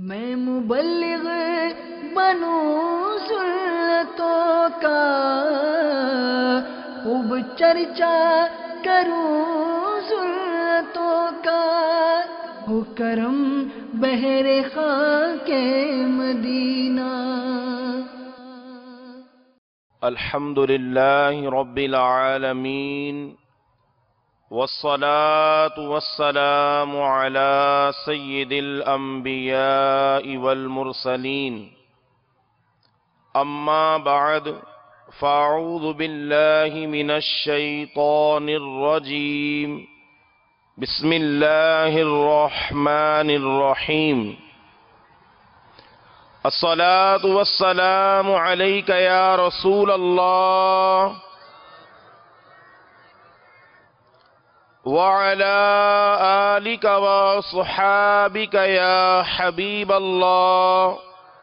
میں مبلغ بنوں سنتوں کا، خوب چرچا کروں سنتوں کا، ہو کرم بہر خاک مدینہ۔ الحمد للہ رب العالمین، والصلاة والسلام على سید الانبیاء والمرسلین، اما بعد فاعوذ باللہ من الشیطان الرجیم، بسم اللہ الرحمن الرحیم۔ الصلاة والسلام علیک یا رسول اللہ وعلى آلك وصحابك يا حبيب الله،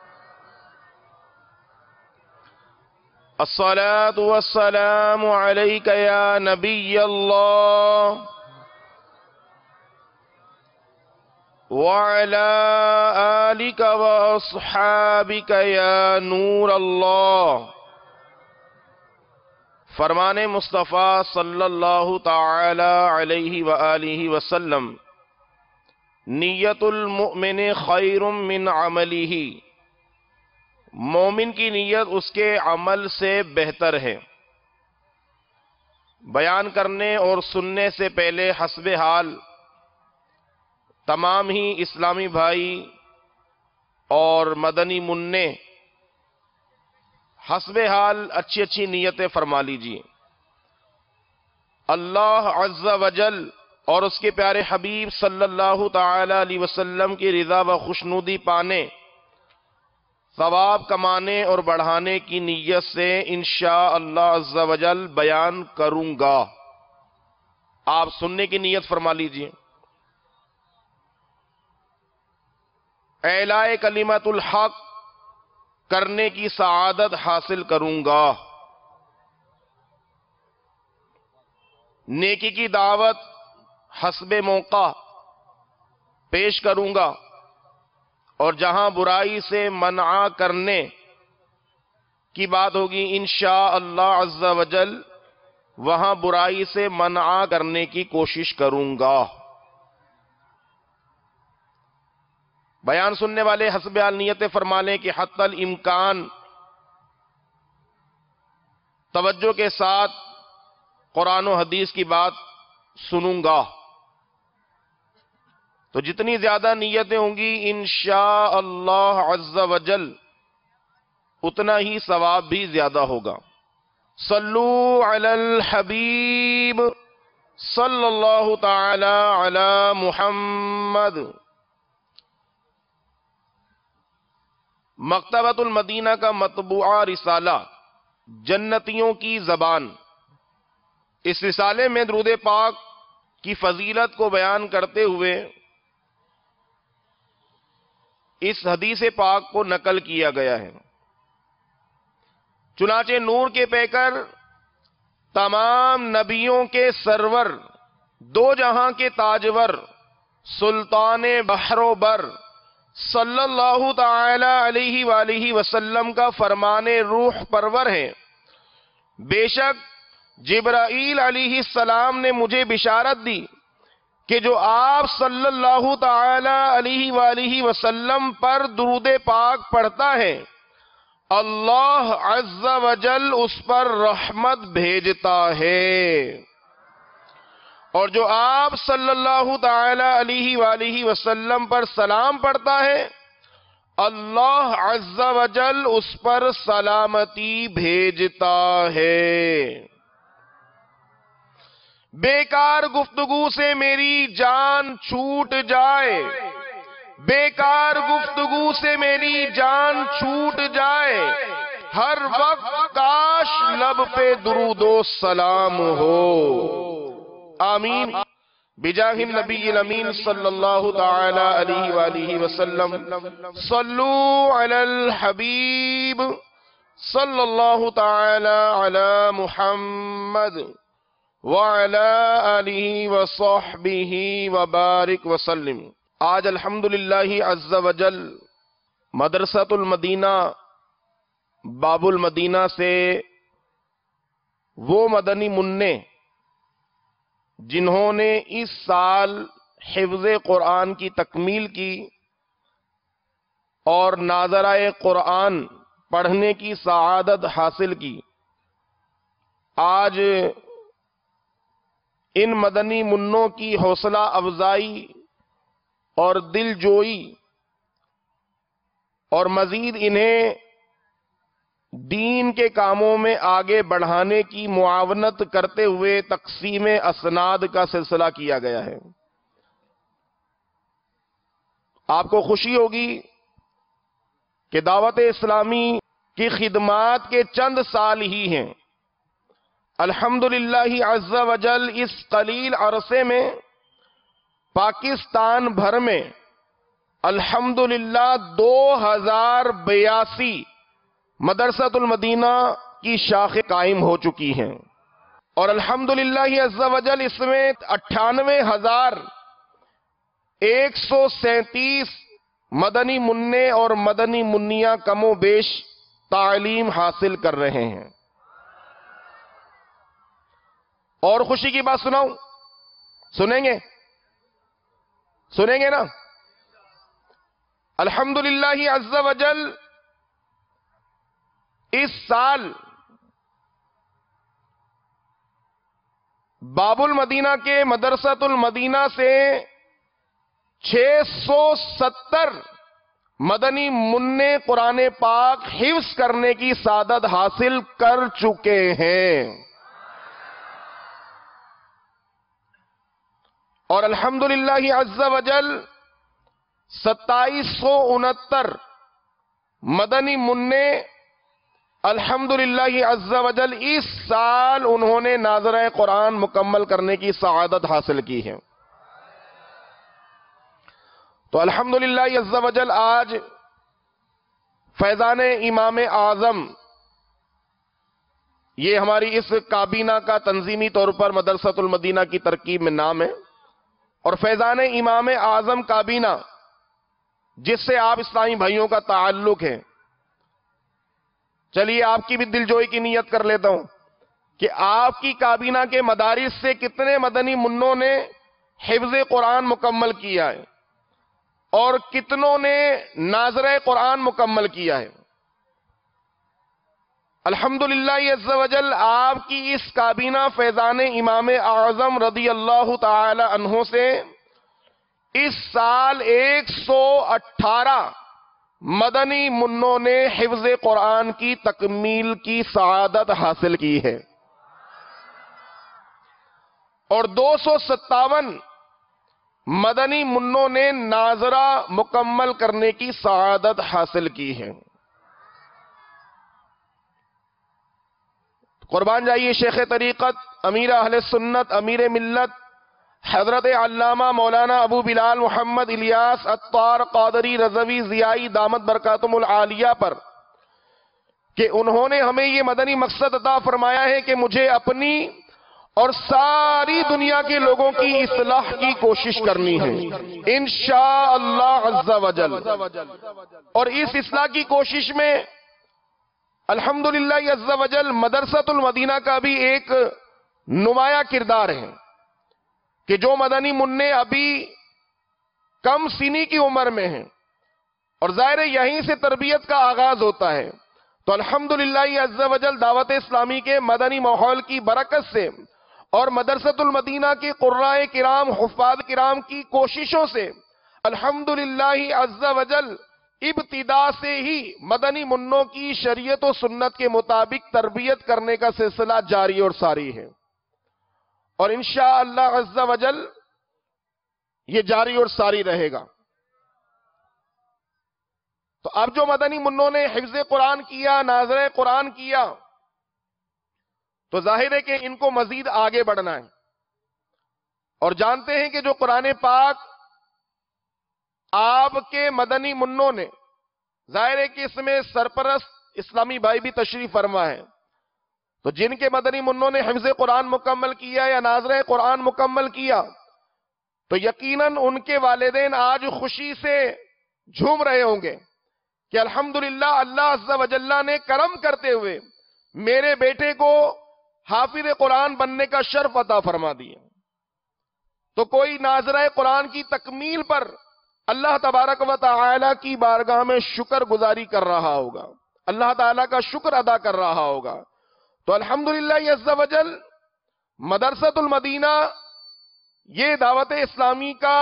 الصلاة والسلام عليك يا نبي الله وعلى آلك وصحابك يا نور الله۔ فرمان مصطفیٰ صلی اللہ تعالی علیہ وآلہ وسلم، نیت المؤمن خیر من عملہ، مومن کی نیت اس کے عمل سے بہتر ہے۔ بیان کرنے اور سننے سے پہلے حسب حال تمام ہی اسلامی بھائی اور مدنی منع حسب حال اچھی اچھی نیتیں فرما لیجیے۔ اللہ عز وجل اور اس کے پیارے حبیب صلی اللہ تعالی علیہ وسلم کی رضا و خوشنودی پانے، ثواب کمانے اور بڑھانے کی نیت سے انشاءاللہ عز وجل بیان کروں گا۔ آپ سننے کی نیت فرما لیجیے۔ اعلاء کلمت الحق کرنے کی سعادت حاصل کروں گا، نیکی کی دعوت حسب موقع پیش کروں گا، اور جہاں برائی سے منع کرنے کی بات ہوگی انشاءاللہ عز وجل وہاں برائی سے منع کرنے کی کوشش کروں گا۔ بیان سننے والے حسب حال نیت فرما لیں کہ حتی الامکان توجہ کے ساتھ قرآن و حدیث کی بات سنوں گا، تو جتنی زیادہ نیتیں ہوں گی انشاءاللہ عز وجل اتنا ہی ثواب بھی زیادہ ہوگا۔ صلو علی الحبیب صلی اللہ تعالی علی محمد۔ مکتبۃ المدینہ کا مطبوعہ رسالہ جنتیوں کی زبان، اس رسالے میں درود پاک کی فضیلت کو بیان کرتے ہوئے اس حدیث پاک کو نقل کیا گیا ہے۔ چنانچہ نور کے پیکر، تمام نبیوں کے سرور، دو جہاں کے تاجور، سلطان بحر و بر صلی اللہ تعالی علیہ وآلہ وسلم کا فرمان روح پرور ہے۔ بے شک جبرائیل علیہ السلام نے مجھے بشارت دی کہ جو آپ صلی اللہ تعالی علیہ وآلہ وسلم پر درود پاک پڑھتا ہے، اللہ عز وجل اس پر رحمت بھیجتا ہے، اور جو آپ صلی اللہ تعالی علیہ وآلہ وسلم پر سلام پڑھتا ہے، اللہ عز وجل اس پر سلامتی بھیجتا ہے۔ بیکار گفتگو سے میری جان چھوٹ جائے، بیکار گفتگو سے میری جان چھوٹ جائے، ہر وقت کاش لب پہ درود و سلام ہو۔ آمین بجاہ النبی الامین صلی اللہ تعالی علیہ وآلہ وسلم۔ صلو علی الحبیب صلی اللہ تعالی علی محمد وعلى آلہ وصحبہ وبارک وسلم۔ آج الحمدللہ عز وجل مدرسۃ المدینہ باب المدینہ سے وہ مدنی منع جنہوں نے اس سال حفظ قرآن کی تکمیل کی اور ناظرہ قرآن پڑھنے کی سعادت حاصل کی، آج ان مدنی منوں کی حوصلہ افزائی اور دل جوئی اور مزید انہیں دین کے کاموں میں آگے بڑھانے کی معاونت کرتے ہوئے تقسیم اسناد کا سلسلہ کیا گیا ہے۔ آپ کو خوشی ہوگی کہ دعوت اسلامی کی خدمات کے چند سال ہی ہیں، الحمدللہ عز وجل اس قلیل عرصے میں پاکستان بھر میں الحمدللہ 2082 مدرسۃ المدینہ کی شاخیں قائم ہو چکی ہیں، اور الحمدللہ عز وجل اس میں 98,137 مدنی منع اور مدنی منیاں کم و بیش تعلیم حاصل کر رہے ہیں۔ اور خوشی کی بات سناؤں؟ سنیں گے نا؟ الحمدللہ عز وجل اس سال باب المدینہ کے مدرسۃ المدینہ سے 670 مدنی منع قرآن پاک حفظ کرنے کی سعادت حاصل کر چکے ہیں، اور الحمدللہ عز وجل 2769 مدنی منع الحمدللہ عز وجل اس سال انہوں نے ناظرہ قرآن مکمل کرنے کی سعادت حاصل کی ہے۔ تو الحمدللہ عز وجل آج فیضان امام اعظم، یہ ہماری اس کابینہ کا تنظیمی طور پر مدرسۃ المدینہ کی ترکیب میں نام ہے، اور فیضان امام اعظم کابینہ جس سے آپ اسلامی بھائیوں کا تعلق ہے، چلیے آپ کی بھی دلجوئی کی نیت کر لیتا ہوں کہ آپ کی کابینہ کے مدارس سے کتنے مدنی منوں نے حفظ قرآن مکمل کیا ہے اور کتنوں نے ناظرہ قرآن مکمل کیا ہے۔ الحمدللہ عز وجل آپ کی اس کابینہ فیضان امام اعظم رضی اللہ تعالی عنہ سے اس سال 118 مدنی منوں نے حفظ قرآن کی تکمیل کی سعادت حاصل کی ہے، اور 257 مدنی منوں نے ناظرہ مکمل کرنے کی سعادت حاصل کی ہے۔ قربان جائیے شیخ طریقت، امیر اہل سنت، امیر ملت حضرت علامہ مولانا ابو بلال محمد الیاس عطار قادری رضوی ضیائی دامت برکاتہم العالیہ پر کہ انہوں نے ہمیں یہ مدنی مقصد عطا فرمایا ہے کہ مجھے اپنی اور ساری دنیا کے لوگوں کی اصلاح کی کوشش کرنی ہے انشاءاللہ عز وجل، اور اس اصلاح کی کوشش میں الحمدللہ عز وجل مدرسۃ المدینہ کا بھی ایک نمایاں کردار ہے کہ جو مدنی منع ابھی کم سنی کی عمر میں ہیں، اور ظاہر یہیں سے تربیت کا آغاز ہوتا ہے، تو الحمدللہ عز وجل دعوت اسلامی کے مدنی ماحول کی برکت سے اور مدرسۃ المدینہ کے قراء کرام حفاظ کرام کی کوششوں سے الحمدللہ عز وجل ابتدا سے ہی مدنی منوں کی شریعت و سنت کے مطابق تربیت کرنے کا سلسلہ جاری اور ساری ہے، اور انشاءاللہ عز وجل یہ جاری اور ساری رہے گا۔ تو اب جو مدنی منوں نے حفظ قرآن کیا، ناظرہ قرآن کیا، تو ظاہر ہے کہ ان کو مزید آگے بڑھنا ہے، اور جانتے ہیں کہ جو قرآن پاک آپ کے مدنی منوں نے، ظاہر ہے کہ اس میں سرپرست اسلامی بھائی بھی تشریف فرما ہے، تو جن کے مدنی منوں نے حفظ قرآن مکمل کیا یا ناظرہ قرآن مکمل کیا، تو یقیناً ان کے والدین آج خوشی سے جھوم رہے ہوں گے کہ الحمدللہ اللہ عز و جل نے کرم کرتے ہوئے میرے بیٹے کو حافظ قرآن بننے کا شرف عطا فرما دیا، تو کوئی ناظرہ قرآن کی تکمیل پر اللہ تبارک و تعالی کی بارگاہ میں شکر گزاری کر رہا ہوگا، اللہ تعالی کا شکر ادا کر رہا ہوگا۔ تو الحمدللہ عز و جل مدرسۃ المدینہ یہ دعوت اسلامی کا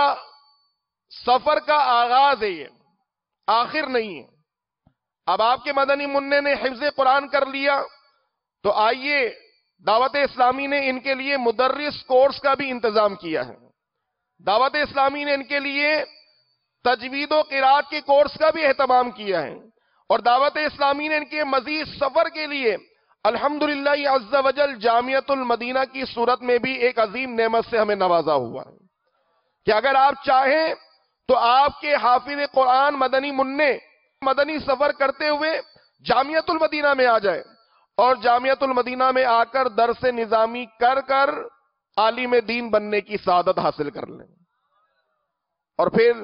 سفر کا آغاز ہے، یہ آخر نہیں ہے۔ اب آپ کے مدنی منع نے حفظ قرآن کر لیا تو آئیے دعوت اسلامی نے ان کے لیے مدرس کورس کا بھی انتظام کیا ہے، دعوت اسلامی نے ان کے لیے تجوید و قرات کے کورس کا بھی اہتمام کیا ہے، اور دعوت اسلامی نے ان کے مزید سفر کے لیے الحمدللہ عز و جل جامعۃ المدینہ کی صورت میں بھی ایک عظیم نعمت سے ہمیں نوازا ہوا ہے کہ اگر آپ چاہیں تو آپ کے حافظ قرآن مدنی منع مدنی سفر کرتے ہوئے جامعۃ المدینہ میں آ جائے اور جامعۃ المدینہ میں آ کر درس نظامی کر کر عالم دین بننے کی سعادت حاصل کر لیں، اور پھر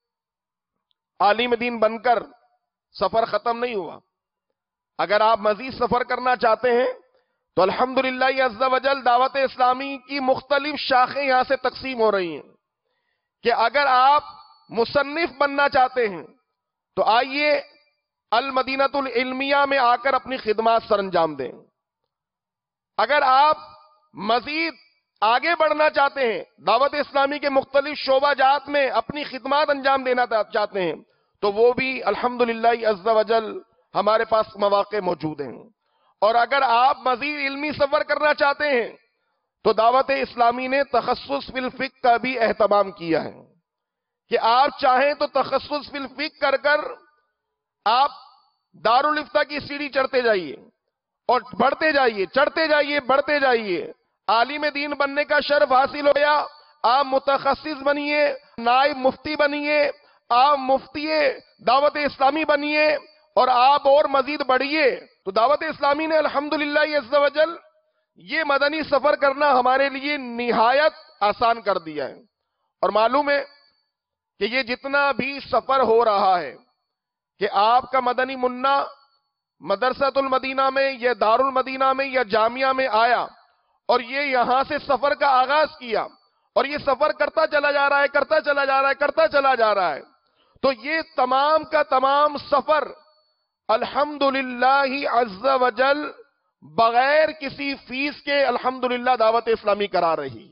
عالم دین بن کر سفر ختم نہیں ہوا۔ اگر آپ مزید سفر کرنا چاہتے ہیں تو الحمدللہ عز و جل دعوت اسلامی کی مختلف شاخیں یہاں سے تقسیم ہو رہی ہیں کہ اگر آپ مصنف بننا چاہتے ہیں تو آئیے المدینۃ العلمیہ میں آ کر اپنی خدمات سر انجام دیں۔ اگر آپ مزید آگے بڑھنا چاہتے ہیں، دعوت اسلامی کے مختلف شعبہ جات میں اپنی خدمات انجام دینا چاہتے ہیں، تو وہ بھی الحمدللہ عز و جل ہمارے پاس مواقع موجود ہیں۔ اور اگر آپ مزید علمی سفر کرنا چاہتے ہیں تو دعوت اسلامی نے تخصص فی الفقہ کا بھی اہتمام کیا ہے کہ آپ چاہیں تو تخصص فی الفقہ کر کر آپ دارالفتہ کی سیڑھی چڑھتے جائیے اور بڑھتے جائیے، چڑھتے جائیے، بڑھتے جائیے، عالم دین بننے کا شرف حاصل ہو گیا، آپ متخصص بنیے، نائب مفتی بنیے، آپ مفتی دعوت اسلامی بنیے، اور آپ اور مزید بڑھیے۔ تو دعوت اسلامی نے الحمدللہ عز و جل یہ مدنی سفر کرنا ہمارے لیے نہایت آسان کر دیا ہے، اور معلوم ہے کہ یہ جتنا بھی سفر ہو رہا ہے کہ آپ کا مدنی منع مدرسۃ المدینہ میں یا دار المدینہ میں یا جامعہ میں آیا اور یہ یہاں سے سفر کا آغاز کیا اور یہ سفر کرتا چلا جا رہا ہے، کرتا چلا جا رہا ہے، کرتا چلا جا رہا ہے، تو یہ تمام کا تمام سفر الحمدللہ عز و جل بغیر کسی فیس کے الحمدللہ دعوت اسلامی کرا رہی،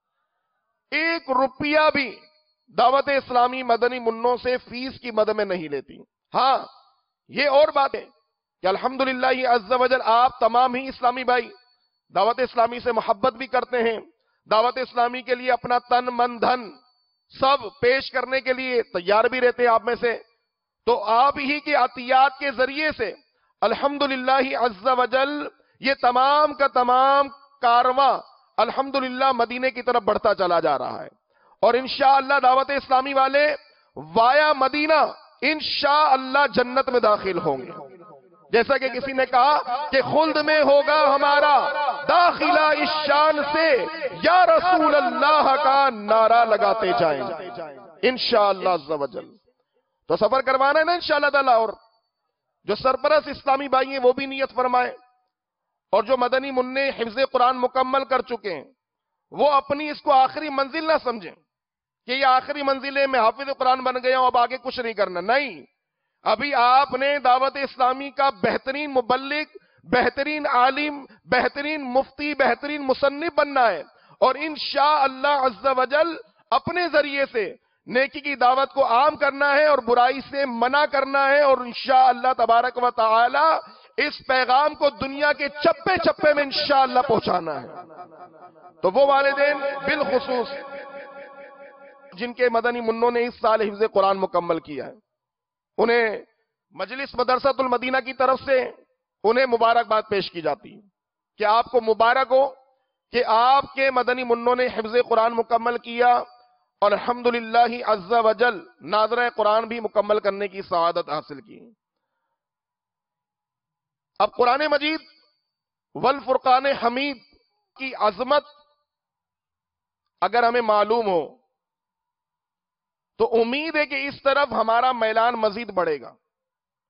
ایک روپیہ بھی دعوت اسلامی مدنی منوں سے فیس کی مد میں نہیں لیتی۔ ہاں یہ اور بات ہے کہ الحمدللہ عز و جل آپ تمام ہی اسلامی بھائی دعوت اسلامی سے محبت بھی کرتے ہیں، دعوت اسلامی کے لیے اپنا تن من دھن سب پیش کرنے کے لیے تیار بھی رہتے ہیں آپ میں سے، تو آپ ہی کے عطیات کے ذریعے سے الحمدللہ عز و جل یہ تمام کا تمام کارواں الحمدللہ مدینے کی طرف بڑھتا چلا جا رہا ہے، اور انشاءاللہ دعوت اسلامی والے وایا مدینہ انشاءاللہ جنت میں داخل ہوں گے، جیسا کہ کسی نے کہا کہ خلد میں ہوگا ہمارا داخلہ اس شان سے یا رسول اللہ کا نعرہ لگاتے جائیں انشاءاللہ عز و جل۔ تو سفر کروانا ہے نا انشاءاللہ تعالی، اور جو سرپرست اسلامی بھائی ہیں وہ بھی نیت فرمائیں، اور جو مدنی منع حفظ قرآن مکمل کر چکے ہیں وہ اپنی اس کو آخری منزل نہ سمجھیں کہ یہ آخری منزل ہے، میں حافظ قرآن بن گیا ہوں اب آگے کچھ نہیں کرنا، نہیں، ابھی آپ نے دعوت اسلامی کا بہترین مبلغ، بہترین عالم، بہترین مفتی، بہترین مصنف بننا ہے، اور انشاءاللہ عز و جل اپنے ذریعے سے نیکی کی دعوت کو عام کرنا ہے اور برائی سے منع کرنا ہے، اور انشاءاللہ تبارک و تعالی اس پیغام کو دنیا کے چپے چپے میں انشاءاللہ پہنچانا ہے۔ تو وہ والدین بالخصوص جن کے مدنی منوں نے اس سال حفظ قرآن مکمل کیا ہے، انہیں مجلس مدرسۃ المدینہ کی طرف سے انہیں مبارکباد پیش کی جاتی ہے کہ آپ کو مبارک ہو کہ آپ کے مدنی منوں نے حفظ قرآن مکمل کیا اور الحمدللہ عز و جل ناظرہ قرآن بھی مکمل کرنے کی سعادت حاصل کی۔ اب قرآن مجید والفرقان حمید کی عظمت اگر ہمیں معلوم ہو تو امید ہے کہ اس طرف ہمارا میلان مزید بڑھے گا،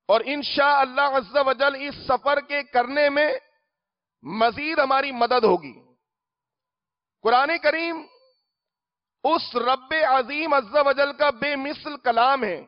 اور انشاءاللہ عز و جل اس سفر کے کرنے میں مزید ہماری مدد ہوگی۔ قرآن کریم اس رب عظیم عز و جل کا بے مثل کلام ہے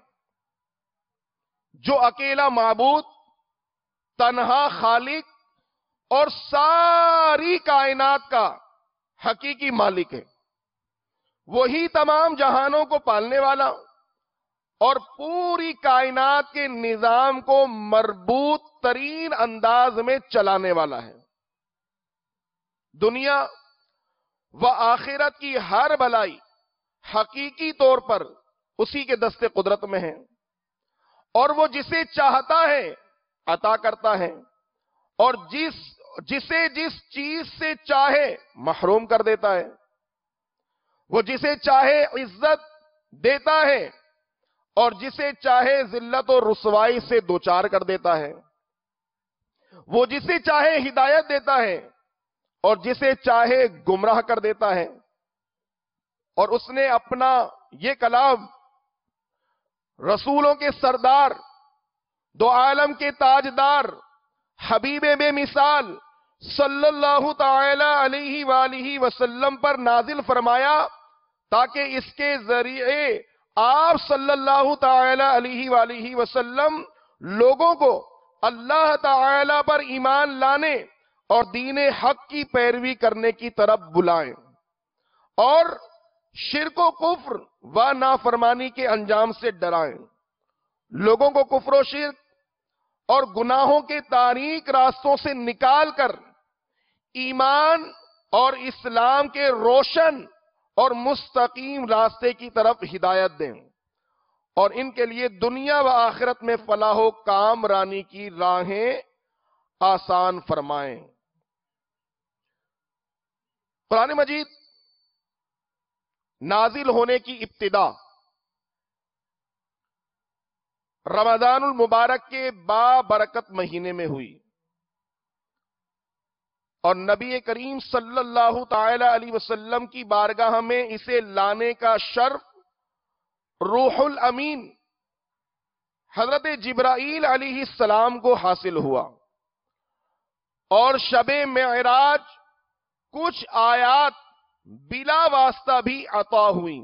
جو اکیلا معبود، تنہا خالق اور ساری کائنات کا حقیقی مالک ہے۔ وہی تمام جہانوں کو پالنے والا اور پوری کائنات کے نظام کو مربوط ترین انداز میں چلانے والا ہے۔ دنیا و آخرت کی ہر بھلائی حقیقی طور پر اسی کے دست قدرت میں ہے، اور وہ جسے چاہتا ہے عطا کرتا ہے، اور جسے جس چیز سے چاہے محروم کر دیتا ہے۔ وہ جسے چاہے عزت دیتا ہے اور جسے چاہے ذلت و رسوائی سے دوچار کر دیتا ہے۔ وہ جسے چاہے ہدایت دیتا ہے اور جسے چاہے گمراہ کر دیتا ہے۔ اور اس نے اپنا یہ کلام رسولوں کے سردار، دو عالم کے تاجدار، حبیب بے مثال صلی اللہ تعالی علیہ وآلہ وسلم پر نازل فرمایا تاکہ اس کے ذریعے آپ صلی اللہ تعالی علیہ وآلہ وسلم لوگوں کو اللہ تعالی پر ایمان لانے اور دین حق کی پیروی کرنے کی طرف بلائیں، اور شرک و کفر و نافرمانی کے انجام سے ڈرائیں۔ لوگوں کو کفر و شرک اور گناہوں کے تاریک راستوں سے نکال کر ایمان اور اسلام کے روشن اور مستقیم راستے کی طرف ہدایت دیں، اور ان کے لیے دنیا و آخرت میں فلاح و کامرانی کی راہیں آسان فرمائیں۔ قرآن مجید نازل ہونے کی ابتدا رمضان المبارک کے بابرکت مہینے میں ہوئی، اور نبی کریم صلی اللہ تعالی علیہ وسلم کی بارگاہ میں اسے لانے کا شرف روح الامین حضرت جبرائیل علیہ السلام کو حاصل ہوا، اور شب معراج کچھ آیات بلا واسطہ بھی عطا ہوئی۔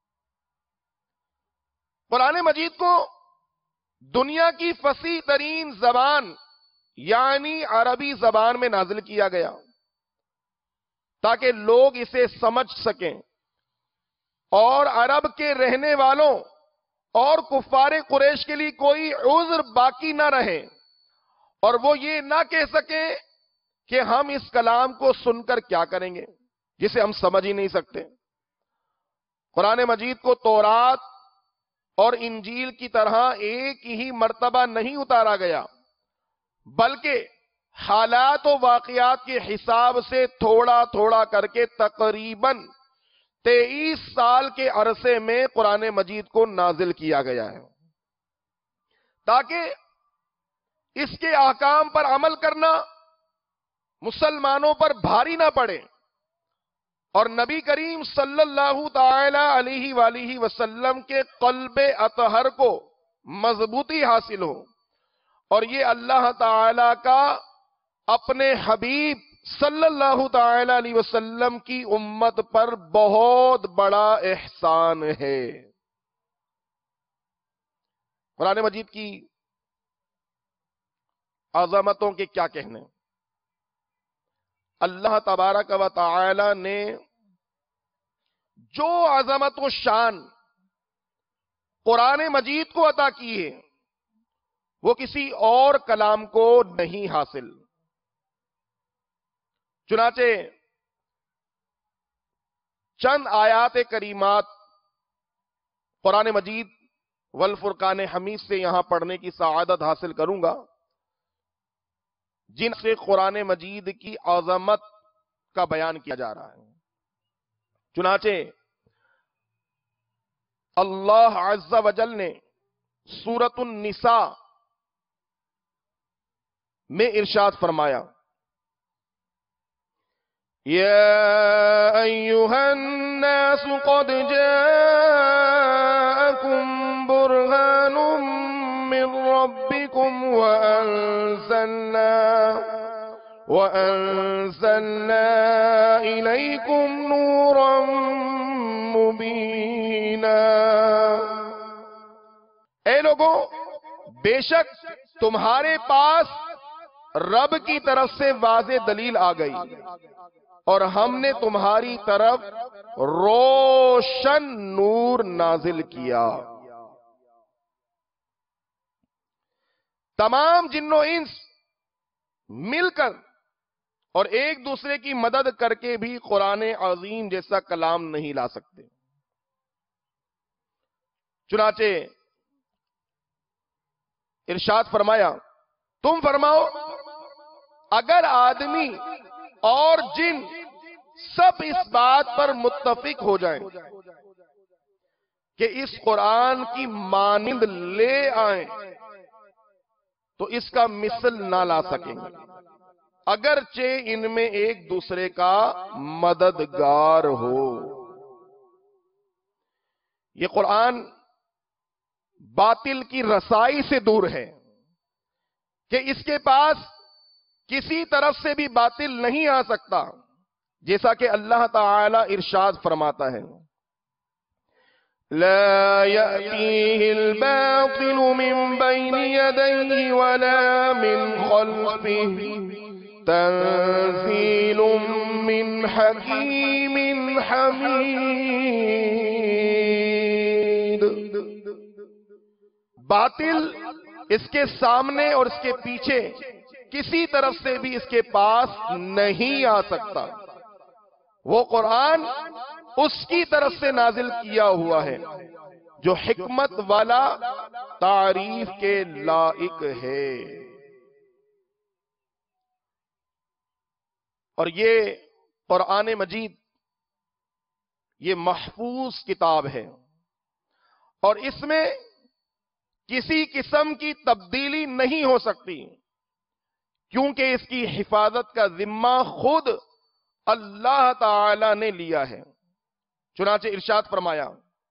قرآن مجید کو دنیا کی فصیح ترین زبان یعنی عربی زبان میں نازل کیا گیا تاکہ لوگ اسے سمجھ سکیں، اور عرب کے رہنے والوں اور کفار قریش کے لیے کوئی عذر باقی نہ رہے، اور وہ یہ نہ کہہ سکیں کہ ہم اس کلام کو سن کر کیا کریں گے جسے ہم سمجھ ہی نہیں سکتے۔ قرآن مجید کو تورات اور انجیل کی طرح ایک ہی مرتبہ نہیں اتارا گیا، بلکہ حالات و واقعات کے حساب سے تھوڑا تھوڑا کر کے تقریباً 23 سال کے عرصے میں قرآن مجید کو نازل کیا گیا ہے، تاکہ اس کے احکام پر عمل کرنا مسلمانوں پر بھاری نہ پڑے، اور نبی کریم صلی اللہ تعالی علیہ وآلہ وسلم کے قلب اطہر کو مضبوطی حاصل ہو، اور یہ اللہ تعالی کا اپنے حبیب صلی اللہ تعالی علیہ وسلم کی امت پر بہت بڑا احسان ہے۔ قرآن مجید کی عظمتوں کے کیا کہنے؟ اللہ تبارک و تعالی نے جو عظمت و شان قرآن مجید کو عطا کی ہے وہ کسی اور کلام کو نہیں حاصل۔ چنانچہ چند آیات کریمات قرآن مجید والفرقان حمید سے یہاں پڑھنے کی سعادت حاصل کروں گا، جن سے قرآن مجید کی عظمت کا بیان کیا جا رہا ہے۔ چنانچہ اللہ عز و جل نے سورۃ النساء میں ارشاد فرمایا، یا ایھا الناس قد جاءکم برہان من من ربكم وأنزلنا إليكم نورا مبينا. اے لوگوں، بے شک تمہارے پاس رب کی طرف سے واضح دلیل آ گئی اور ہم نے تمہاری طرف روشن نور نازل کیا. تمام جن و انس مل کر اور ایک دوسرے کی مدد کر کے بھی قرآن عظیم جیسا کلام نہیں لا سکتے. چنانچہ ارشاد فرمایا، تم فرماؤ اگر آدمی اور جن سب اس بات پر متفق ہو جائیں کہ اس قرآن کی مانند لے آئیں تو اس کا مثل نہ لا سکیں گے، اگرچہ ان میں ایک دوسرے کا مددگار ہو. یہ قرآن باطل کی رسائی سے دور ہے کہ اس کے پاس کسی طرف سے بھی باطل نہیں آ سکتا، جیسا کہ اللہ تعالی ارشاد فرماتا ہے، لا يأتيه الباطل من بين يديه ولا من خلفه تنزيل من حكيم حميد. باطل اس کے سامنے اور اس کے پیچھے کسی طرف سے بھی اس کے پاس نہیں آ سکتا. وہ قرآن اس کی طرف سے نازل کیا ہوا ہے جو حکمت والا، تعریف کے لائق ہے. اور یہ قرآن مجید یہ محفوظ کتاب ہے اور اس میں کسی قسم کی تبدیلی نہیں ہو سکتی، کیونکہ اس کی حفاظت کا ذمہ خود اللہ تعالی نے لیا ہے. چنانچہ ارشاد فرمایا،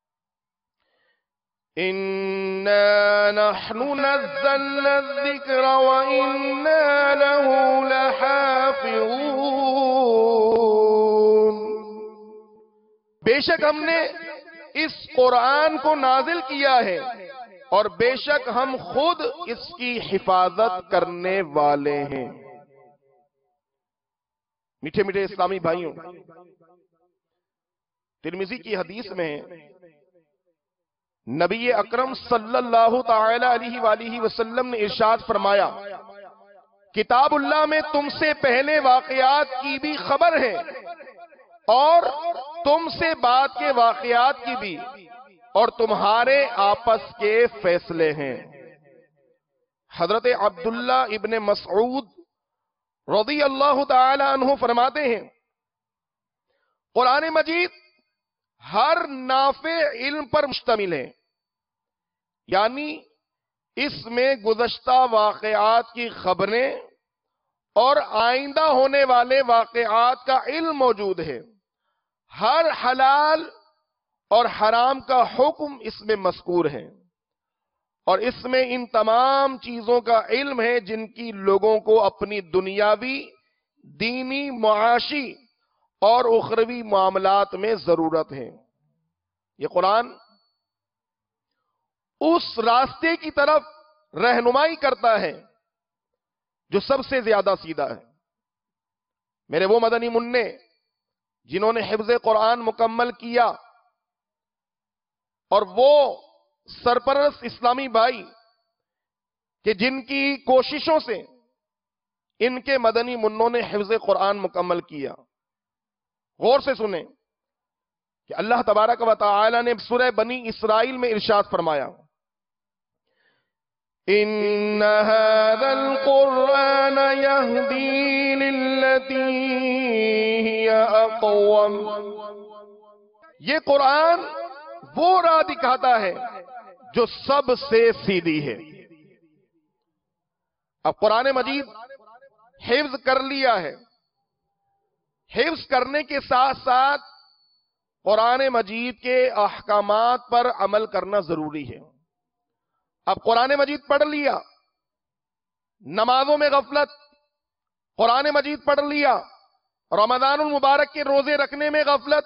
اِنَّا نَحْنُ نَزَّلْنَا الذِّكْرَ وَإِنَّا لَهُ لَحَافِظُونَ. بے شک ہم نے اس قرآن کو نازل کیا ہے اور بے شک ہم خود اس کی حفاظت کرنے والے ہیں. میٹھے میٹھے اسلامی بھائیوں، ترمذی کی حدیث میں نبی اکرم صلی اللہ تعالی علیہ وآلہ وسلم نے ارشاد فرمایا، کتاب اللہ میں تم سے پہلے واقعات کی بھی خبر ہے اور تم سے بعد کے واقعات کی بھی، اور تمہارے آپس کے فیصلے ہیں. حضرت عبداللہ ابن مسعود رضی اللہ تعالی عنہ فرماتے ہیں، قرآن مجید ہر نافع علم پر مشتمل ہے، یعنی اس میں گزشتہ واقعات کی خبریں اور آئندہ ہونے والے واقعات کا علم موجود ہے. ہر حلال اور حرام کا حکم اس میں مذکور ہے اور اس میں ان تمام چیزوں کا علم ہے جن کی لوگوں کو اپنی دنیاوی، دینی، معاشی اور اخروی معاملات میں ضرورت ہے. یہ قرآن اس راستے کی طرف رہنمائی کرتا ہے جو سب سے زیادہ سیدھا ہے. میرے وہ مدنی منع جنہوں نے حفظ قرآن مکمل کیا اور وہ سرپرست اسلامی بھائی کہ جن کی کوششوں سے ان کے مدنی منوں نے حفظ قرآن مکمل کیا، غور سے سنیں کہ اللہ تبارک و تعالی نے سورہ بنی اسرائیل میں ارشاد فرمایا، ان هذا القرآن يهدي للتي هي اقوم. یہ قرآن وہ راہ دکھاتا ہے جو سب سے سیدھی ہے. اب قرآن مجید حفظ کر لیا ہے، حفظ کرنے کے ساتھ ساتھ قرآن مجید کے احکامات پر عمل کرنا ضروری ہے. اب قرآن مجید پڑھ لیا، نمازوں میں غفلت، قرآن مجید پڑھ لیا، رمضان المبارک کے روزے رکھنے میں غفلت،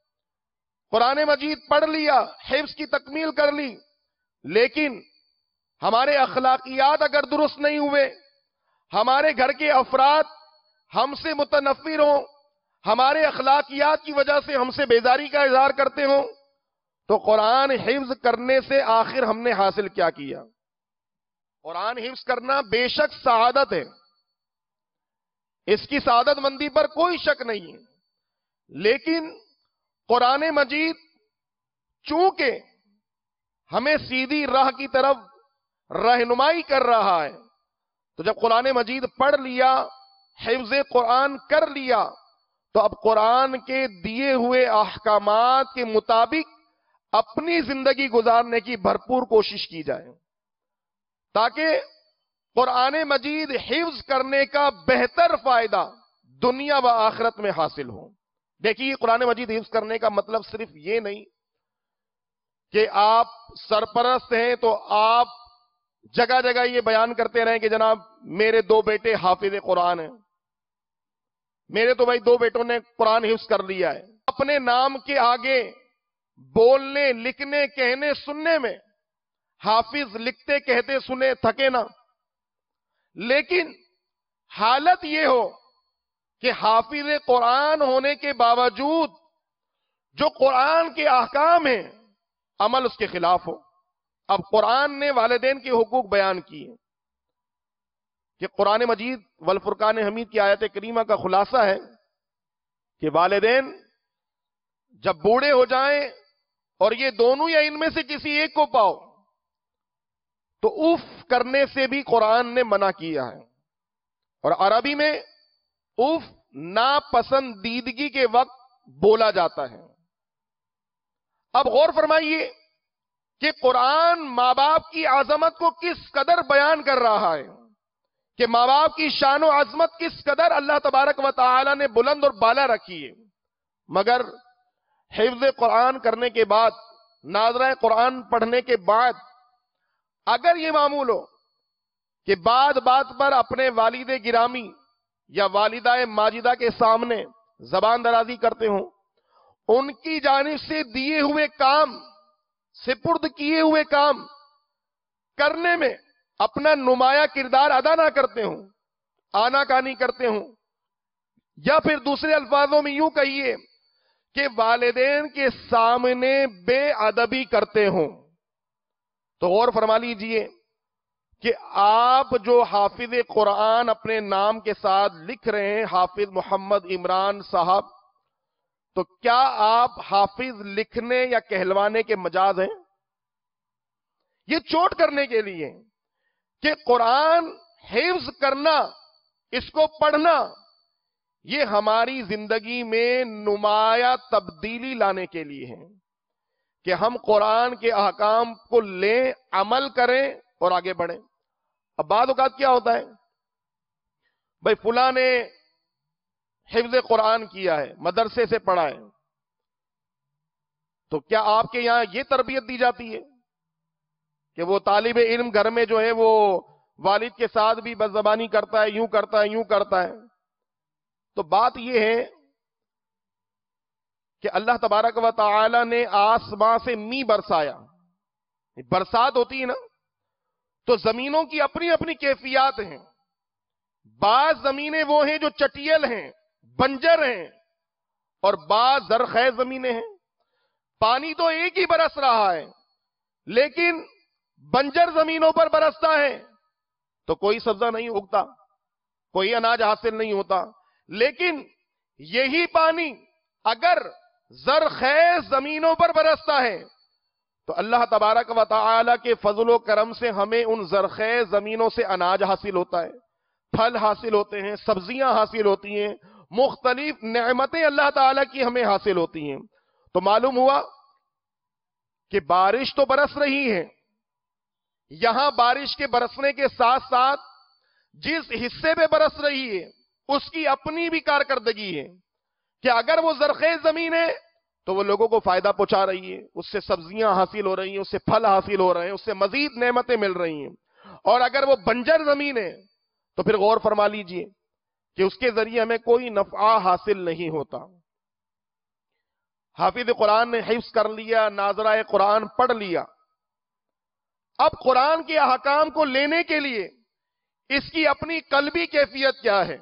قرآن مجید پڑھ لیا، حفظ کی تکمیل کر لی، لیکن ہمارے اخلاقیات اگر درست نہیں ہوئے، ہمارے گھر کے افراد ہم سے متنفر ہوں، ہمارے اخلاقیات کی وجہ سے ہم سے بیزاری کا اظہار کرتے ہوں، تو قرآن حفظ کرنے سے آخر ہم نے حاصل کیا کیا؟ قرآن حفظ کرنا بے شک سعادت ہے، اس کی سعادت مندی پر کوئی شک نہیں ہے، لیکن قرآن مجید چونکہ ہمیں سیدھی راہ کی طرف رہنمائی کر رہا ہے، تو جب قرآن مجید پڑھ لیا، حفظ قرآن کر لیا، تو اب قرآن کے دیے ہوئے احکامات کے مطابق اپنی زندگی گزارنے کی بھرپور کوشش کی جائے، تاکہ قرآن مجید حفظ کرنے کا بہتر فائدہ دنیا و آخرت میں حاصل ہو۔ دیکھیے، قرآن مجید حفظ کرنے کا مطلب صرف یہ نہیں کہ آپ سرپرست ہیں تو آپ جگہ جگہ یہ بیان کرتے رہیں کہ جناب میرے 2 بیٹے حافظ قرآن ہیں، میرے تو بھائی 2 بیٹوں نے قرآن حفظ کر لیا ہے۔ اپنے نام کے آگے بولنے، لکھنے، کہنے، سننے میں حافظ لکھتے کہتے سنے تھکے نہ، لیکن حالت یہ ہو کہ حافظ قرآن ہونے کے باوجود جو قرآن کے احکام ہیں عمل اس کے خلاف ہو۔ اب قرآن نے والدین کے حقوق بیان کیے کہ قرآن مجید والفرقان حمید کی آیت کریمہ کا خلاصہ ہے کہ والدین جب بوڑھے ہو جائیں اور یہ دونوں یا ان میں سے کسی ایک کو پاؤ تو اف کرنے سے بھی قرآن نے منع کیا ہے، اور عربی میں اف ناپسندیدگی کے وقت بولا جاتا ہے۔ اب غور فرمائیے کہ قرآن ماں باپ کی عظمت کو کس قدر بیان کر رہا ہے، کہ ماں باپ کی شان و عظمت کس قدر اللہ تبارک و تعالی نے بلند اور بالا رکھی ہے، مگر حفظ قرآن کرنے کے بعد، ناظرہ قرآن پڑھنے کے بعد اگر یہ معمول ہو کہ بات بات پر اپنے والد گرامی یا والدہ ماجدہ کے سامنے زبان درازی کرتے ہوں، ان کی جانب سے دیے ہوئے کام، سپرد کیے ہوئے کام کرنے میں اپنا نمایاں کردار ادا نہ کرتے ہوں، آنا کانی کرتے ہوں، یا پھر دوسرے الفاظوں میں یوں کہیے کہ والدین کے سامنے بے ادبی کرتے ہوں، تو غور فرما لیجئے کہ آپ جو حافظ قرآن اپنے نام کے ساتھ لکھ رہے ہیں، حافظ محمد عمران صاحب، تو کیا آپ حافظ لکھنے یا کہلوانے کے مجاز ہیں؟ یہ چوٹ کرنے کے لیے کہ قرآن حفظ کرنا، اس کو پڑھنا، یہ ہماری زندگی میں نمایاں تبدیلی لانے کے لیے ہے کہ ہم قرآن کے احکام کو لیں، عمل کریں اور آگے بڑھیں۔ اب بعض اوقات کیا ہوتا ہے، بھائی فلاں نے حفظ قرآن کیا ہے، مدرسے سے پڑھا ہے، تو کیا آپ کے یہاں یہ تربیت دی جاتی ہے کہ وہ طالب علم گھر میں جو ہے وہ والد کے ساتھ بھی بد زبانی کرتا ہے، یوں کرتا ہے، یوں کرتا ہے؟ تو بات یہ ہے کہ اللہ تبارک و تعالی نے آسمان سے می برسایا، برسات ہوتی ہے نا، تو زمینوں کی اپنی اپنی کیفیات ہیں۔ بعض زمینیں وہ ہیں جو چٹیل ہیں، بنجر ہیں، اور بعض زرخیز زمینیں ہیں۔ پانی تو ایک ہی برس رہا ہے، لیکن بنجر زمینوں پر برستا ہے تو کوئی سبزہ نہیں اگتا، کوئی اناج حاصل نہیں ہوتا، لیکن یہی پانی اگر زرخیز زمینوں پر برستا ہے تو اللہ تبارک و تعالی کے فضل و کرم سے ہمیں ان زرخیز زمینوں سے اناج حاصل ہوتا ہے، پھل حاصل ہوتے ہیں، سبزیاں حاصل ہوتی ہیں، مختلف نعمتیں اللہ تعالی کی ہمیں حاصل ہوتی ہیں۔ تو معلوم ہوا کہ بارش تو برس رہی ہے، یہاں بارش کے برسنے کے ساتھ ساتھ جس حصے پہ برس رہی ہے اس کی اپنی بھی کارکردگی ہے کہ اگر وہ زرخیز زمین ہے تو وہ لوگوں کو فائدہ پہنچا رہی ہے، اس سے سبزیاں حاصل ہو رہی ہیں، اس سے پھل حاصل ہو رہے ہیں، اس سے مزید نعمتیں مل رہی ہیں. اور اگر وہ بنجر زمین ہے تو پھر غور فرما لیجئے کہ اس کے ذریعے ہمیں کوئی نفع حاصل نہیں ہوتا. حافظ قرآن نے حفظ کر لیا، ناظرہ قرآن پڑھ لیا، اب قرآن کے احکام کو لینے کے لیے اس کی اپنی قلبی کیفیت کیا ہے،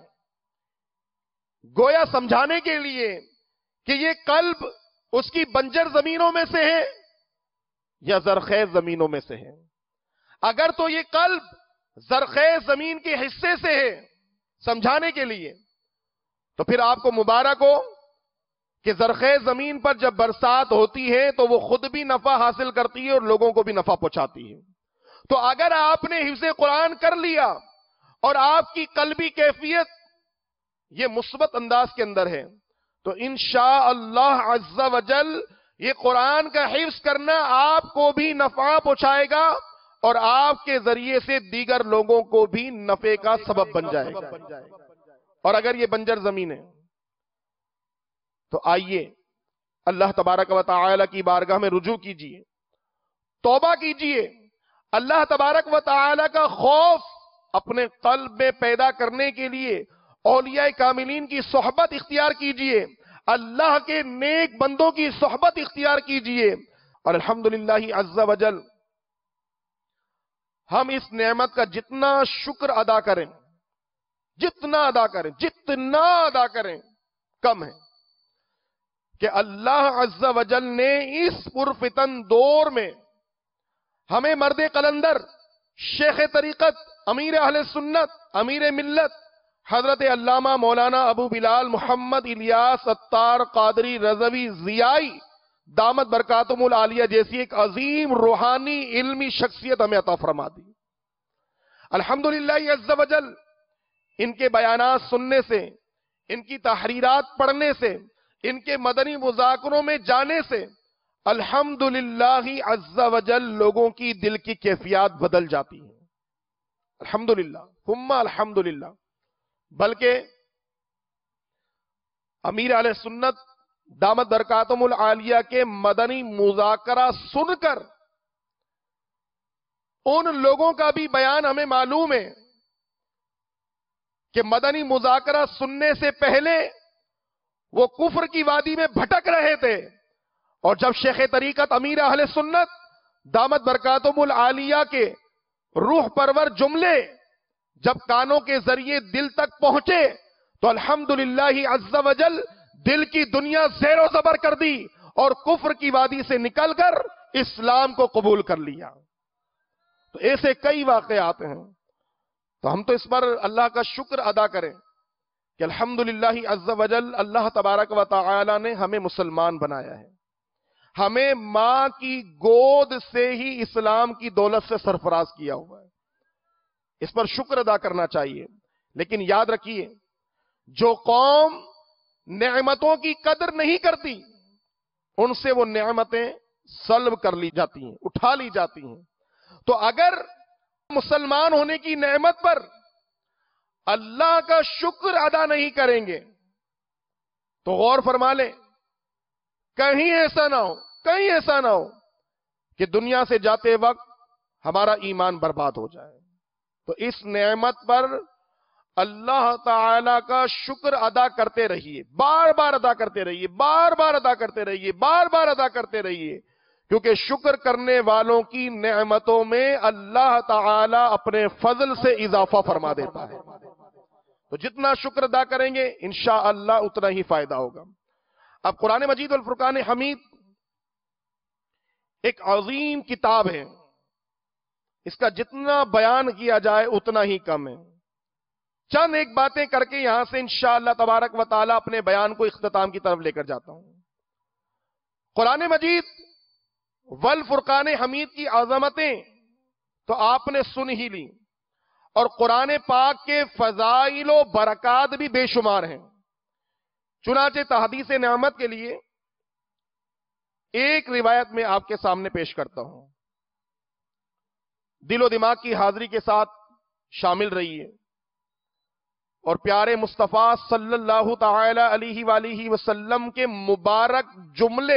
گویا سمجھانے کے لیے کہ یہ قلب اس کی بنجر زمینوں میں سے ہے یا زرخیز زمینوں میں سے ہے. اگر تو یہ قلب زرخیز زمین کے حصے سے ہے سمجھانے کے لیے، تو پھر آپ کو مبارک ہو کہ زرخیز زمین پر جب برسات ہوتی ہے تو وہ خود بھی نفع حاصل کرتی ہے اور لوگوں کو بھی نفع پہنچاتی ہے. تو اگر آپ نے حفظ قرآن کر لیا اور آپ کی قلبی کیفیت یہ مثبت انداز کے اندر ہے تو انشاءاللہ عز و جل یہ قرآن کا حفظ کرنا آپ کو بھی نفع پہنچائے گا اور آپ کے ذریعے سے دیگر لوگوں کو بھی نفع کا سبب بن جائے گا. اور اگر یہ بنجر زمین ہے تو آئیے اللہ تبارک و تعالی کی بارگاہ میں رجوع کیجئے، توبہ کیجئے، اللہ تبارک و تعالی کا خوف اپنے قلب میں پیدا کرنے کے لیے اولیاء کاملین کی صحبت اختیار کیجئے، اللہ کے نیک بندوں کی صحبت اختیار کیجئے. اور الحمدللہ عز و جل ہم اس نعمت کا جتنا شکر ادا کریں جتنا ادا کریں کم ہے کہ اللہ عز و جل نے اس پرفتن دور میں ہمیں مرد قلندر، شیخ طریقت، امیر اہل سنت، امیر ملت حضرت علامہ مولانا ابو بلال محمد الیاس اتار قادری رضوی ضیائی دامت برکاتہم العالیہ جیسی ایک عظیم روحانی علمی شخصیت ہمیں عطا فرما دی. الحمدللہ عز و جل ان کے بیانات سننے سے، ان کی تحریرات پڑھنے سے، ان کے مدنی مذاکروں میں جانے سے الحمدللہ عز و جل لوگوں کی دل کی کیفیات بدل جاتی ہیں. الحمدللہ ثم الحمدللہ. بلکہ امیر اہل سنت دامت برکاتہم العالیہ کے مدنی مذاکرہ سن کر ان لوگوں کا بھی بیان ہمیں معلوم ہے کہ مدنی مذاکرہ سننے سے پہلے وہ کفر کی وادی میں بھٹک رہے تھے، اور جب شیخ طریقت امیر اہل سنت دامت برکاتہم العالیہ کے روح پرور جملے جب کانوں کے ذریعے دل تک پہنچے تو الحمدللہ عز و جل دل کی دنیا زیر و زبر کر دی اور کفر کی وادی سے نکل کر اسلام کو قبول کر لیا. تو ایسے کئی واقعات ہیں. تو ہم تو اس پر اللہ کا شکر ادا کریں کہ الحمدللہ عز و جل اللہ تبارک و تعالی نے ہمیں مسلمان بنایا ہے، ہمیں ماں کی گود سے ہی اسلام کی دولت سے سرفراز کیا ہوا ہے. اس پر شکر ادا کرنا چاہیے. لیکن یاد رکھیے جو قوم نعمتوں کی قدر نہیں کرتی ان سے وہ نعمتیں سلب کر لی جاتی ہیں، اٹھا لی جاتی ہیں. تو اگر مسلمان ہونے کی نعمت پر اللہ کا شکر ادا نہیں کریں گے تو غور فرما لیں کہیں ایسا نہ ہو کہ دنیا سے جاتے وقت ہمارا ایمان برباد ہو جائے. تو اس نعمت پر اللہ تعالی کا شکر ادا کرتے رہیے، بار بار ادا کرتے رہیے، بار بار ادا کرتے رہیے، بار بار ادا کرتے رہیے، کیونکہ شکر کرنے والوں کی نعمتوں میں اللہ تعالی اپنے فضل سے اضافہ فرما دیتا ہے. تو جتنا شکر ادا کریں گے انشاءاللہ اتنا ہی فائدہ ہوگا. اب قرآن مجید والفرقان حمید ایک عظیم کتاب ہے، اس کا جتنا بیان کیا جائے اتنا ہی کم ہے. چند ایک باتیں کر کے یہاں سے انشاءاللہ تبارک و تعالی اپنے بیان کو اختتام کی طرف لے کر جاتا ہوں. قرآن مجید والفرقان حمید کی عظمتیں تو آپ نے سن ہی لی، اور قرآن پاک کے فضائل و برکات بھی بے شمار ہیں. چنانچہ تحدیث نعمت کے لیے ایک روایت میں آپ کے سامنے پیش کرتا ہوں. دل و دماغ کی حاضری کے ساتھ شامل رہیے. اور پیارے مصطفیٰ صلی اللہ تعالی علیہ وآلہ وسلم کے مبارک جملے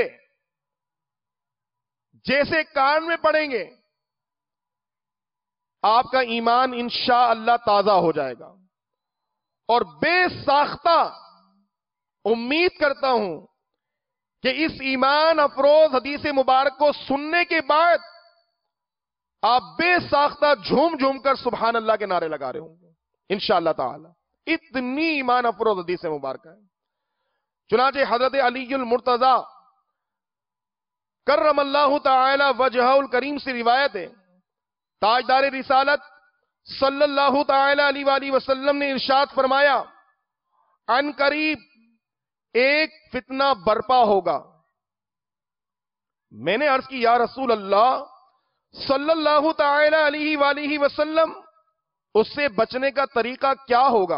جیسے کان میں پڑیں گے آپ کا ایمان انشاءاللہ تازہ ہو جائے گا. اور بے ساختہ امید کرتا ہوں کہ اس ایمان افروز حدیث مبارک کو سننے کے بعد آپ بے ساختہ جھوم جھوم کر سبحان اللہ کے نعرے لگا رہے ہوں گے انشاءاللہ تعالی. اتنی ایمان افروز حدیث مبارک ہے. چنانچہ حضرت علی المرتضی کرم اللہ تعالی وجہہ الکریم سے روایت ہے، تاجدار رسالت صلی اللہ تعالی علیہ وآلہ وسلم نے ارشاد فرمایا، ان قریب ایک فتنہ برپا ہوگا. میں نے عرض کی یا رسول اللہ صلی اللہ تعالی علیہ وآلہ وسلم، اس سے بچنے کا طریقہ کیا ہوگا؟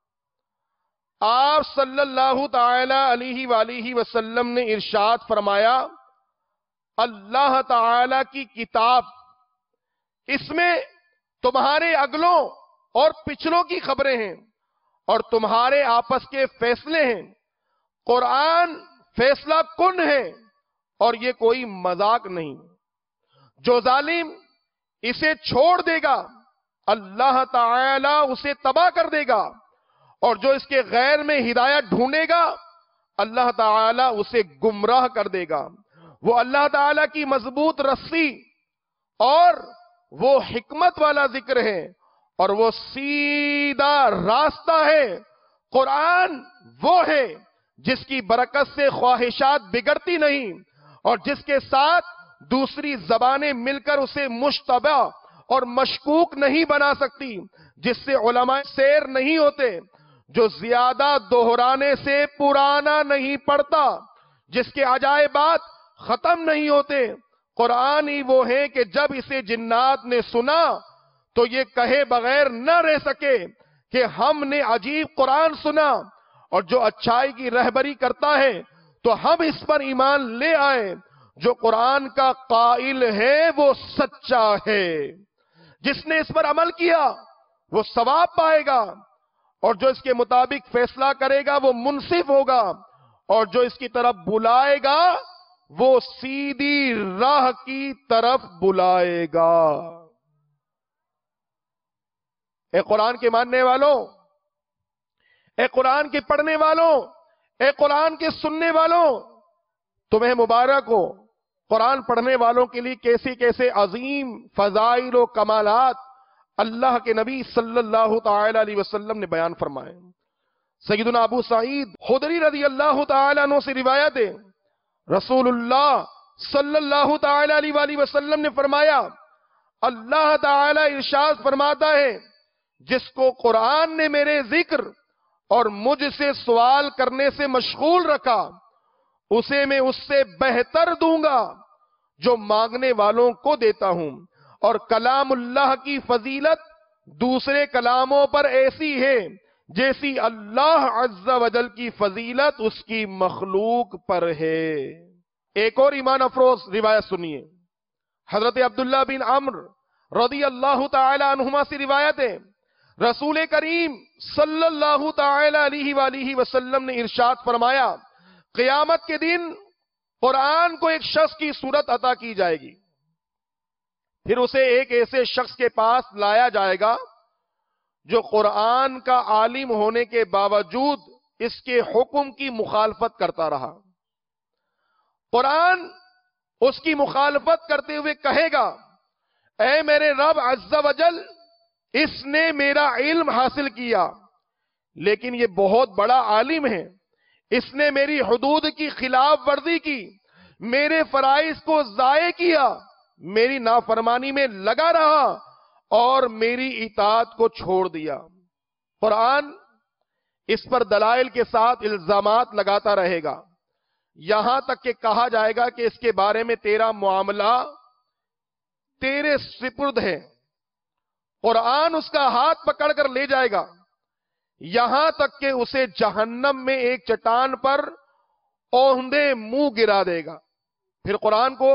آپ صلی اللہ تعالی علیہ وآلہ وسلم نے ارشاد فرمایا، اللہ تعالی کی کتاب، اس میں تمہارے اگلوں اور پچھلوں کی خبریں ہیں اور تمہارے آپس کے فیصلے ہیں. قرآن فیصلہ کن ہے اور یہ کوئی مذاق نہیں. جو ظالم اسے چھوڑ دے گا اللہ تعالی اسے تباہ کر دے گا، اور جو اس کے غیر میں ہدایت ڈھونڈے گا اللہ تعالی اسے گمراہ کر دے گا. وہ اللہ تعالی کی مضبوط رسی اور وہ حکمت والا ذکر ہے اور وہ سیدھا راستہ ہے. قرآن وہ ہے جس کی برکت سے خواہشات بگڑتی نہیں اور جس کے ساتھ دوسری زبانیں مل کر اسے مشتبہ اور مشکوک نہیں بنا سکتی، جس سے علماء سیر نہیں ہوتے، جو زیادہ دہرانے سے پرانا نہیں پڑتا، جس کے عجائبات ختم نہیں ہوتے. قرآن ہی وہ ہے کہ جب اسے جنات نے سنا تو یہ کہے بغیر نہ رہ سکے کہ ہم نے عجیب قرآن سنا، اور جو اچھائی کی رہبری کرتا ہے تو ہم اس پر ایمان لے آئے. جو قرآن کا قائل ہے وہ سچا ہے، جس نے اس پر عمل کیا وہ ثواب پائے گا، اور جو اس کے مطابق فیصلہ کرے گا وہ منصف ہوگا، اور جو اس کی طرف بلائے گا وہ سیدھی راہ کی طرف بلائے گا. اے قرآن کے ماننے والوں، اے قرآن کے پڑھنے والوں، اے قرآن کے سننے والوں، تمہیں مبارک ہو. قرآن پڑھنے والوں کے لیے کیسے کیسے عظیم فضائل و کمالات اللہ کے نبی صلی اللہ تعالی علیہ وسلم نے بیان فرمائے. سیدنا ابو سعید خدری رضی اللہ تعالی عنہ سے روایت ہے، رسول اللہ صلی اللہ تعالی علیہ وآلہ وسلم نے فرمایا، اللہ تعالی ارشاد فرماتا ہے، جس کو قرآن نے میرے ذکر اور مجھ سے سوال کرنے سے مشغول رکھا، اسے میں اس سے بہتر دوں گا جو مانگنے والوں کو دیتا ہوں. اور کلام اللہ کی فضیلت دوسرے کلاموں پر ایسی ہے جیسی اللہ عز و جل کی فضیلت اس کی مخلوق پر ہے. ایک اور ایمان افروز روایت سنیے. حضرت عبداللہ بن عمرو رضی اللہ تعالی عنہما سے روایت ہے، رسول کریم صلی اللہ تعالی علیہ وآلہ وسلم نے ارشاد فرمایا، قیامت کے دن قرآن کو ایک شخص کی صورت عطا کی جائے گی، پھر اسے ایک ایسے شخص کے پاس لایا جائے گا جو قرآن کا عالم ہونے کے باوجود اس کے حکم کی مخالفت کرتا رہا. قرآن اس کی مخالفت کرتے ہوئے کہے گا، اے میرے رب عز و جل، اس نے میرا علم حاصل کیا لیکن یہ بہت بڑا عالم ہے، اس نے میری حدود کی خلاف ورزی کی، میرے فرائض کو ضائع کیا، میری نافرمانی میں لگا رہا اور میری اطاعت کو چھوڑ دیا. قرآن اس پر دلائل کے ساتھ الزامات لگاتا رہے گا، یہاں تک کہ کہا جائے گا کہ اس کے بارے میں تیرا معاملہ تیرے سپرد ہے. قرآن اس کا ہاتھ پکڑ کر لے جائے گا یہاں تک کہ اسے جہنم میں ایک چٹان پر اوندے منہ گرا دے گا. پھر قرآن کو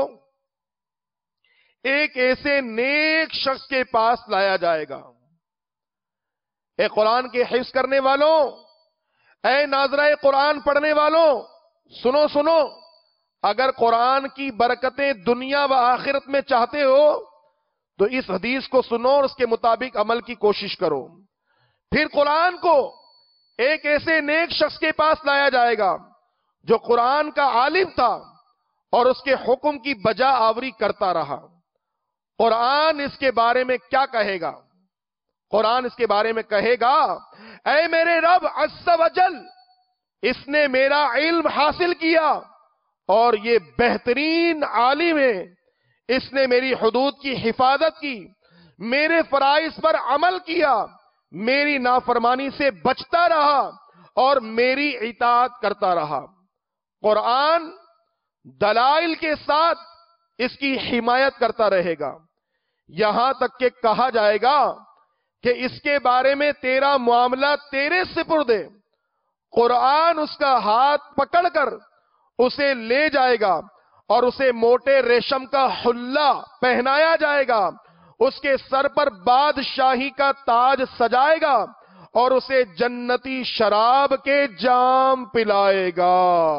ایک ایسے نیک شخص کے پاس لایا جائے گا اے قرآن کے حفظ کرنے والوں، اے ناظرہ قرآن پڑھنے والوں، سنو سنو، اگر قرآن کی برکتیں دنیا و آخرت میں چاہتے ہو تو اس حدیث کو سنو اور اس کے مطابق عمل کی کوشش کرو. پھر قرآن کو ایک ایسے نیک شخص کے پاس لایا جائے گا جو قرآن کا عالم تھا اور اس کے حکم کی بجا آوری کرتا رہا. قرآن اس کے بارے میں کیا کہے گا؟ قرآن اس کے بارے میں کہے گا، اے میرے رب عز و جل، اس نے میرا علم حاصل کیا اور یہ بہترین عالم ہے، اس نے میری حدود کی حفاظت کی، میرے فرائض پر عمل کیا، میری نافرمانی سے بچتا رہا اور میری اطاعت کرتا رہا. قرآن دلائل کے ساتھ اس کی حمایت کرتا رہے گا، یہاں تک کہ کہا جائے گا کہ اس کے بارے میں تیرا معاملہ تیرے سپرد ہے. قرآن اس کا ہاتھ پکڑ کر اسے لے جائے گا اور اسے موٹے ریشم کا حلہ پہنایا جائے گا، اس کے سر پر بادشاہی کا تاج سجائے گا اور اسے جنتی شراب کے جام پلائے گا.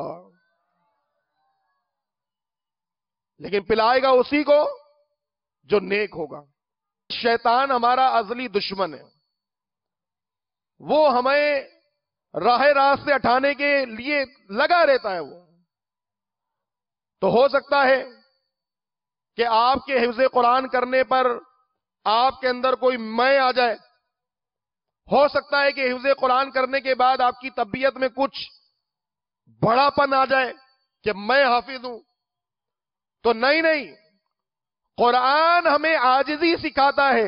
لیکن پلائے گا اسی کو جو نیک ہوگا. شیطان ہمارا ازلی دشمن ہے، وہ ہمیں راہ راست سے ہٹانے کے لیے لگا رہتا ہے. وہ تو ہو سکتا ہے کہ آپ کے حفظ قرآن کرنے پر آپ کے اندر کوئی میں آ جائے. ہو سکتا ہے کہ حفظ قرآن کرنے کے بعد آپ کی طبیعت میں کچھ بڑا پن آ جائے کہ میں حافظ ہوں. تو نہیں، قرآن ہمیں عاجزی سکھاتا ہے،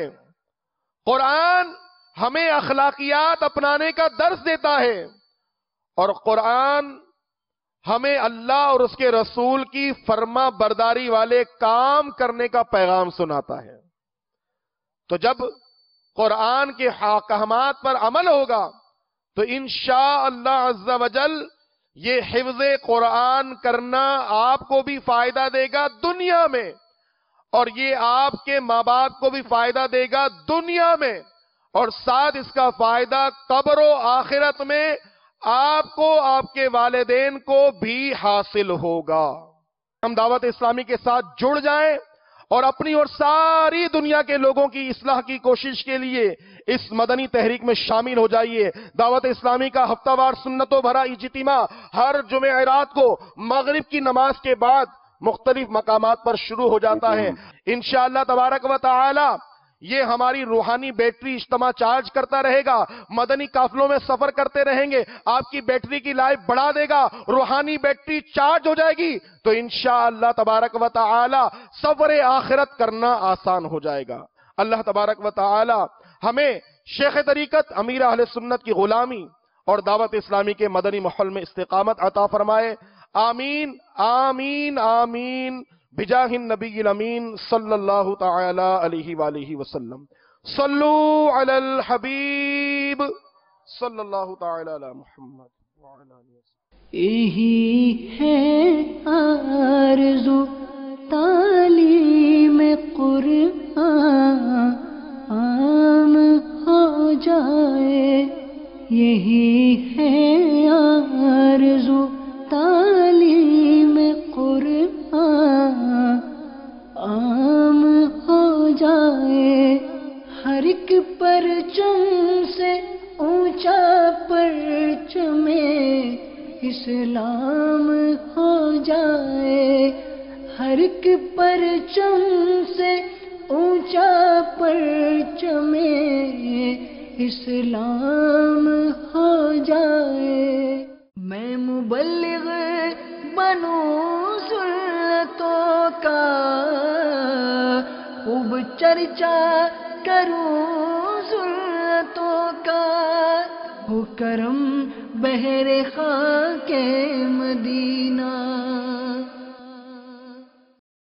قرآن ہمیں اخلاقیات اپنانے کا درس دیتا ہے، اور قرآن ہمیں اللہ اور اس کے رسول کی فرما برداری والے کام کرنے کا پیغام سناتا ہے. تو جب قرآن کے احکامات پر عمل ہوگا تو انشاءاللہ عز و جل یہ حفظ قرآن کرنا آپ کو بھی فائدہ دے گا دنیا میں، اور یہ آپ کے ماں باپ کو بھی فائدہ دے گا دنیا میں، اور ساتھ اس کا فائدہ قبر و آخرت میں آپ کو، آپ کے والدین کو بھی حاصل ہوگا. ہم دعوت اسلامی کے ساتھ جڑ جائیں اور اپنی اور ساری دنیا کے لوگوں کی اصلاح کی کوشش کے لیے اس مدنی تحریک میں شامل ہو جائیے. دعوت اسلامی کا ہفتہ وار سنتوں بھرا اجتماع ہر جمعہ رات کو مغرب کی نماز کے بعد مختلف مقامات پر شروع ہو جاتا ہے. انشاءاللہ تبارک و تعالی یہ ہماری روحانی بیٹری اجتماع چارج کرتا رہے گا. مدنی قافلوں میں سفر کرتے رہیں گے، آپ کی بیٹری کی لائف بڑھا دے گا، روحانی بیٹری چارج ہو جائے گی تو انشاءاللہ تبارک و تعالی سفر آخرت کرنا آسان ہو جائے گا. اللہ تبارک و تعالی ہمیں شیخ طریقت امیر اہل سنت کی غلامی اور دعوت اسلامی کے مدنی ماحول میں استقامت عطا فرمائے. آمین آمین آمین بجاہ النبی الامین صلی اللہ تعالی علیہ وآلہ وسلم. صلو علی الحبیب صلی اللہ تعالی علی محمد وعلی آلہ وسلم. یہی ہے آرزو تعلیم قرآن عام ہو جائے، یہی ہے آرزو تعلیم قرآن عام ہو جائے. ہر ایک پرچم سے اونچا پرچم اسلام ہو جائے، ہر ایک پرچم سے اونچا پرچم اسلام ہو جائے. میں مبلغ بنوں سنتوں کا، خوب چرچا کروں سنتوں کا، ہو کرم بہر خاک مدینہ.